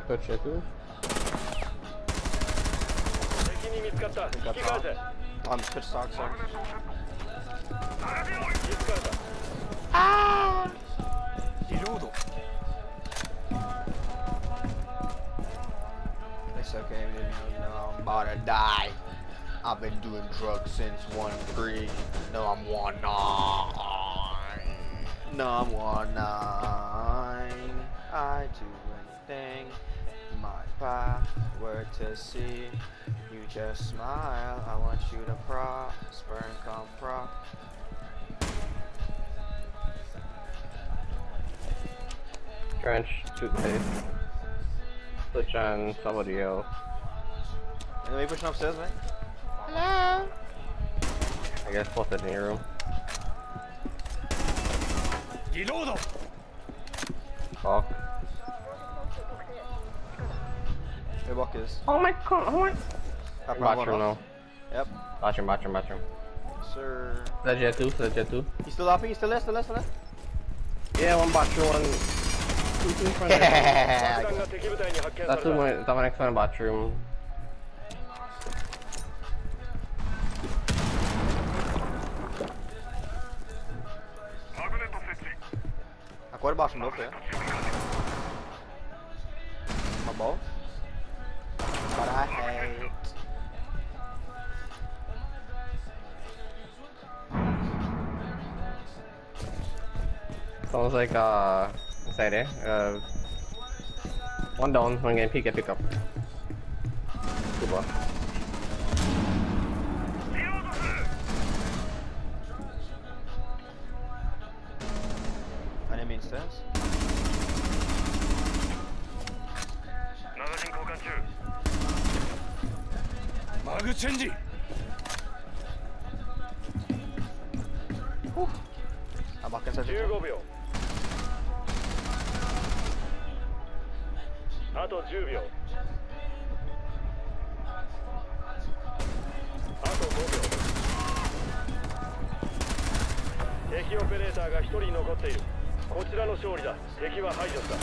touch it too. I'm pitch stock, so. Ah! It's okay, man. You know I'm about to die. I've been doing drugs since 1-3. No, I'm 1-9. No, I'm 1-9. I do anything. My path were to see. You just smile. I want you to prosper and come from. Trench, toothpaste. Switch on somebody else. Anybody pushing upstairs, man? Hello? I guess both in your room. Fuck. Hey, Buck is. Oh my god, oh my. Bathroom now. Yep. Bathroom. Sir. Is that jet 2? Is that jet 2? He's still up? He's still there? Yeah, one bathroom, one. Two in front of there. That's my next one bathroom. Agora baixo meu pé. Tá bom? But I hate. Sounds like inside there. One down, one getting pick up. Good one. Enemy stairs. Mag change. I'm back inside. 15秒。あと10秒。あと5秒。敵オペレーターが1人残っている。こちらの勝利だ。敵は排除した。